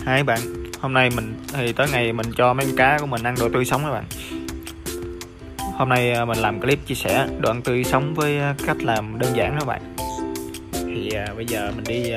Hai bạn, hôm nay mình thì tới ngày mình cho mấy con cá của mình ăn đồ tươi sống các bạn. Hôm nay mình làm clip chia sẻ đồ ăn tươi sống với cách làm đơn giản đó các bạn. Thì bây giờ mình đi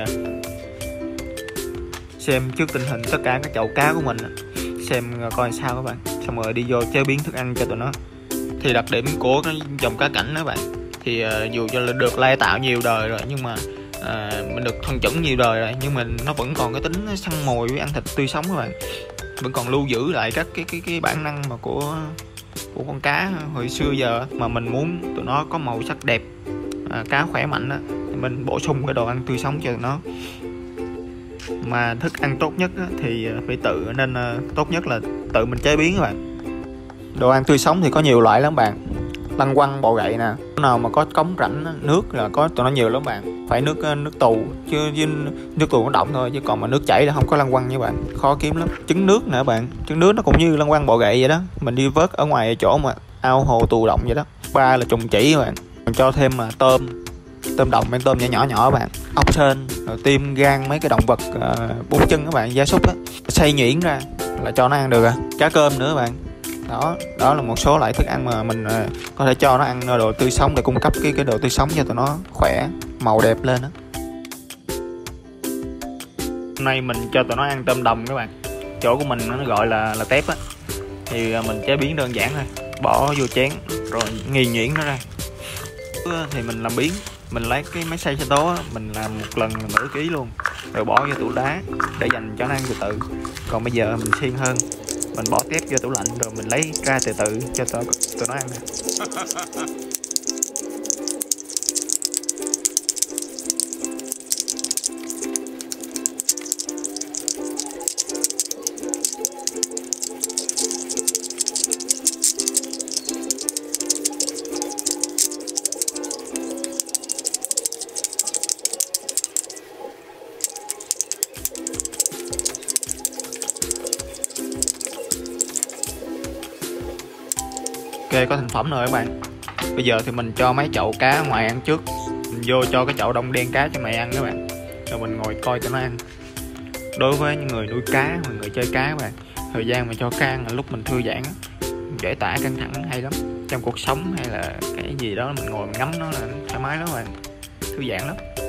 xem trước tình hình tất cả các chậu cá của mình, xem coi sao các bạn. Xong rồi đi vô chế biến thức ăn cho tụi nó. Thì đặc điểm của cái dòng cá cảnh đó bạn, thì dù cho là được lai tạo nhiều đời rồi nhưng mà mình được thuần chủng nhiều đời rồi, nhưng mà nó vẫn còn cái tính săn mồi với ăn thịt tươi sống các bạn, vẫn còn lưu giữ lại các cái bản năng mà của con cá hồi xưa giờ. Mà mình muốn tụi nó có màu sắc đẹp, cá khỏe mạnh đó, thì mình bổ sung cái đồ ăn tươi sống cho tụi nó. Mà thức ăn tốt nhất thì phải tự, nên tốt nhất là tự mình chế biến các bạn. Đồ ăn tươi sống thì có nhiều loại lắm bạn. Lăng quăng, bọ gậy nè, nào mà có cống rãnh nước là có tụi nó nhiều lắm bạn. Phải nước tù chứ nước tù nó động thôi, chứ còn mà nước chảy là không có lăng quăng nha bạn, khó kiếm lắm. Trứng nước nữa bạn, trứng nước nó cũng như lăng quăng bọ gậy vậy đó, mình đi vớt ở ngoài chỗ mà ao hồ tù động vậy đó. Ba là trùng chỉ các bạn. Còn cho thêm mà tôm đồng, mấy tôm nhỏ nhỏ bạn, ốc sên, rồi tim gan, mấy cái động vật bốn chân các bạn, gia súc á, xay nhuyễn ra là cho nó ăn được. Cá cơm nữa bạn. Đó là một số loại thức ăn mà mình có thể cho nó ăn đồ tươi sống để cung cấp cái đồ tươi sống cho tụi nó khỏe, màu đẹp lên đó. Hôm nay mình cho tụi nó ăn tôm đồng các bạn. Chỗ của mình nó gọi là tép á. Thì mình chế biến đơn giản thôi, bỏ vô chén rồi nghiền nhuyễn nó ra. Thì mình làm biến, mình lấy cái máy xay sinh tố, mình làm một lần nửa ký luôn, rồi bỏ vô tủ đá để dành cho nó ăn từ từ. Còn bây giờ mình siêng hơn, mình bỏ tép vô tủ lạnh rồi mình lấy ra từ từ cho tụi nó ăn nè. Ok, có thành phẩm rồi các bạn. Bây giờ thì mình cho mấy chậu cá ngoài ăn trước. Mình vô cho cái chậu đông đen cá cho mày ăn các bạn, rồi mình ngồi coi tụi nó ăn. Đối với những người nuôi cá hoặc người chơi cá các bạn, thời gian mà cho cá ăn là lúc mình thư giãn, giải tỏa căng thẳng hay lắm. Trong cuộc sống hay là cái gì đó mình ngồi mình ngắm nó là thoải mái lắm các bạn, thư giãn lắm.